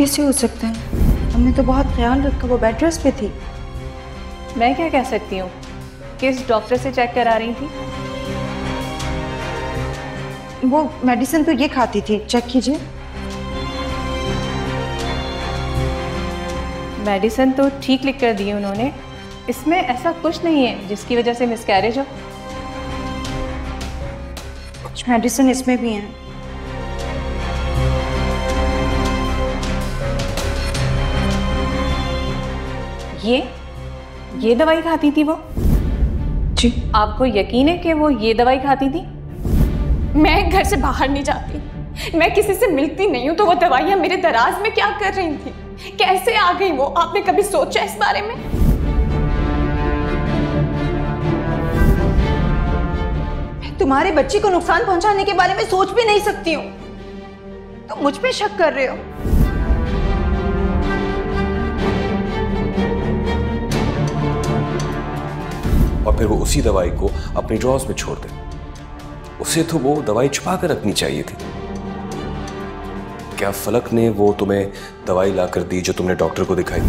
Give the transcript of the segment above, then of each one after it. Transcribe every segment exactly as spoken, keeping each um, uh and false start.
कैसे हो सकता है? हमने तो बहुत ख्याल रखा, वो बेड रेस्ट पे थी। मैं क्या कह सकती हूँ? किस डॉक्टर से चेक करा रही थी? वो मेडिसिन तो ये खाती थी, चेक कीजिए। मेडिसिन तो ठीक लिख कर दी उन्होंने, इसमें ऐसा कुछ नहीं है जिसकी वजह से मिसकैरेज हो। कुछ मेडिसिन इसमें भी हैं। ये ये दवाई खाती थी वो? जी। आपको यकीन है कि वो ये दवाई खाती थी? मैं घर से बाहर नहीं जाती, मैं किसी से मिलती नहीं हूँ, तो वो दवाइयाँ मेरे दराज में क्या कर रही थी? कैसे आ गई वो? आपने कभी सोचा इस बारे में? मैं तुम्हारे बच्चे को नुकसान पहुंचाने के बारे में सोच भी नहीं सकती हूँ, तो मुझ पे शक कर रहे हो? और फिर वो उसी दवाई को अपनी ड्रॉर्स में छोड़ दे। उसे तो वो दवाई छुपा कर रखनी चाहिए थी। क्या फलक ने वो तुम्हें दवाई ला कर दी जो तुमने डॉक्टर को दिखाई?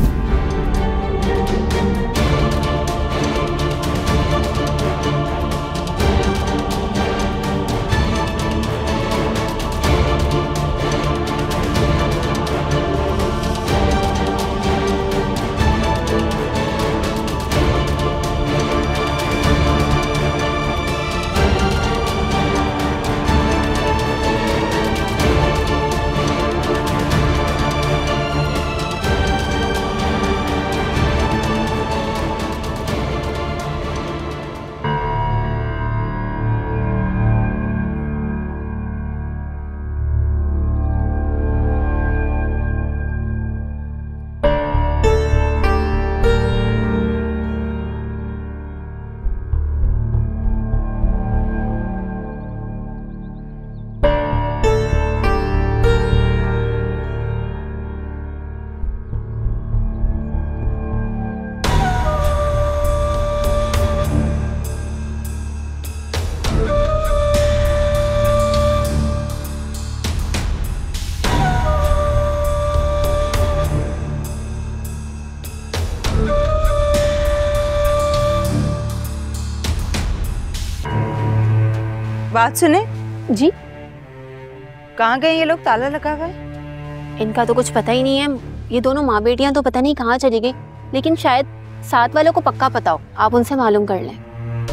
बात सुने जी। कहाँ गए ये लोग? ताला लगा हुआ है। इनका तो कुछ पता ही नहीं है। ये दोनों माँ बेटियां तो पता नहीं कहाँ चली गई, लेकिन शायद साथ वालों को पक्का पता हो, आप उनसे मालूम कर लें।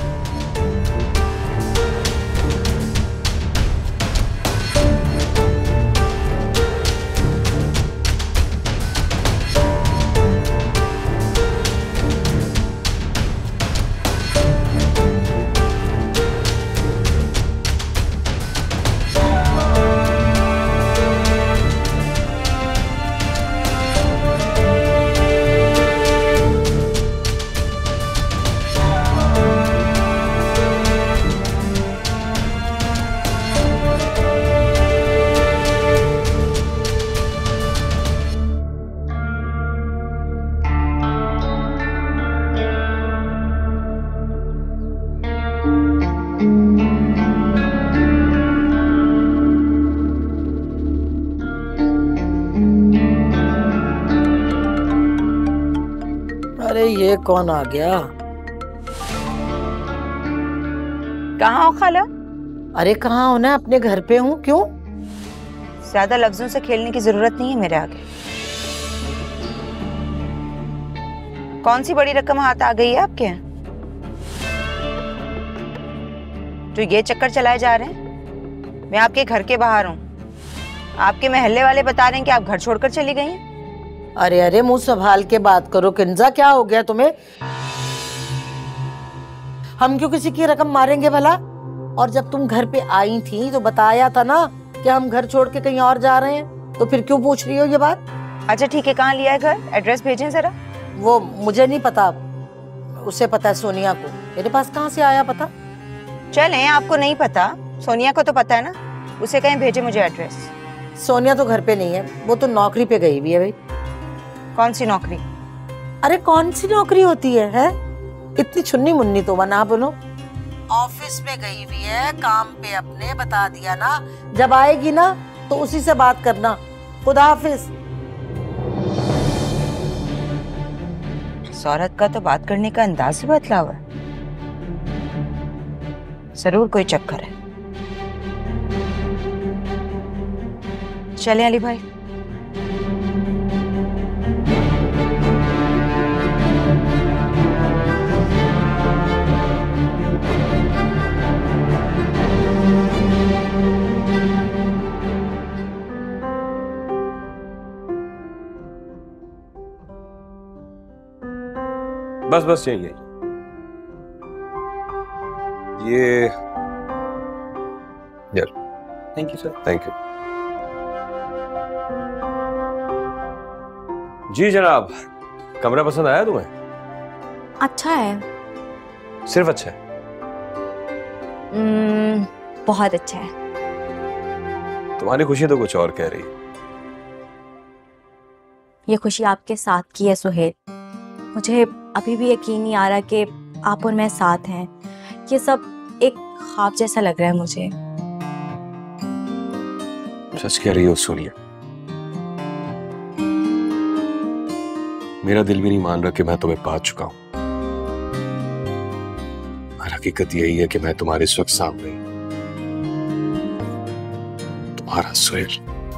अरे ये कौन आ गया? कहाँ हो खाला? अरे कहाँ होना, अपने घर पे हूँ। क्यों? ज्यादा लफ्जों से खेलने की जरूरत नहीं है मेरे आगे। कौन सी बड़ी रकम हाथ आ गई है आपके? जो ये चक्कर चलाए जा रहे हैं? मैं आपके घर के बाहर हूँ, आपके मोहल्ले वाले बता रहे हैं कि आप घर छोड़कर चली गई हैं। अरे अरे मुंह संभाल के बात करो किंजा, क्या हो गया तुम्हें? हम क्यों किसी की रकम मारेंगे भला? और जब तुम घर पे आई थी तो बताया था ना कि हम घर छोड़ के कहीं और जा रहे हैं, तो फिर क्यों पूछ रही हो ये बात? अच्छा ठीक है, कहाँ लिया है घर? एड्रेस भेजें जरा। वो मुझे नहीं पता, उसे पता है सोनिया को। मेरे पास कहाँ से आया पता? चलें, आपको नहीं पता, सोनिया को तो पता है ना, उसे कहीं भेजे मुझे एड्रेस। सोनिया तो घर पे नहीं है, वो तो नौकरी पे गई हुई है भाई। कौन सी नौकरी? अरे कौन सी नौकरी होती है, है? इतनी छुन्नी मुन्नी तो बना बोलो। ऑफिस में गई हुई है काम पे अपने, बता दिया ना। जब आएगी ना तो उसी से बात करना। खुदा हाफिज। इस औरत का तो बात करने का अंदाज ही बदला हुआ है। जरूर कोई चक्कर है। चले अली भाई। बस बस यही है ये। यार thank you sir. Thank you जी जनाब। कमरा पसंद आया तुम्हें? अच्छा है। सिर्फ अच्छा है? mm, बहुत अच्छा है। तुम्हारी खुशी तो कुछ और कह रही है। ये खुशी आपके साथ की है सुहेल। मुझे अभी भी यकीन नहीं आ रहा कि आप और मैं साथ हैं। ये सब एक ख्वाब जैसा लग रहा है मुझे। सच कह रही हो सोनिया। मेरा दिल भी नहीं मान रहा कि मैं तुम्हें पा चुका हूं। और हकीकत यही है कि मैं तुम्हारे इस वक्त सामने तुम्हारा सुहेल।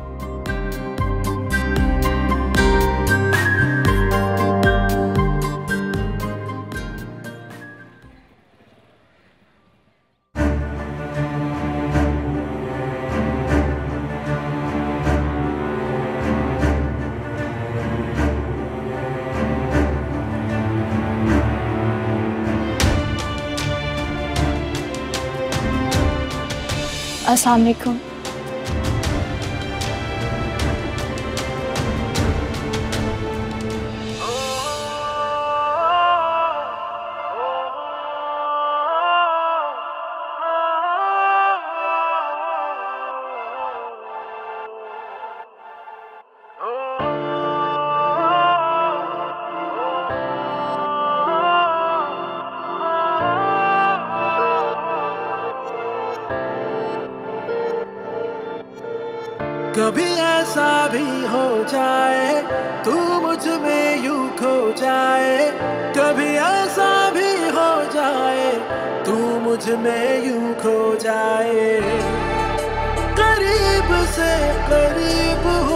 अस्सलाम वालेकुम। कभी ऐसा भी हो जाए तू मुझ में यूं खो जाए, कभी ऐसा भी हो जाए तू मुझ में यूं खो जाए, करीब से करीब